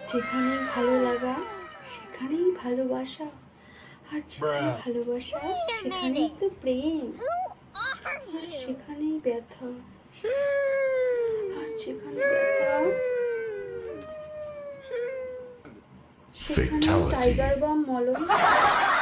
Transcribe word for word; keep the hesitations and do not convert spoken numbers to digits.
যেখানেই ভালো লাগা সেখানেই ভালোবাসা, আর যেখানে ভালোবাসা সেখানেই তো প্রেম, আর সেখানেই ব্যথা, আর যেখানে ব্যথা সেখানে টাইগার বাম মলম।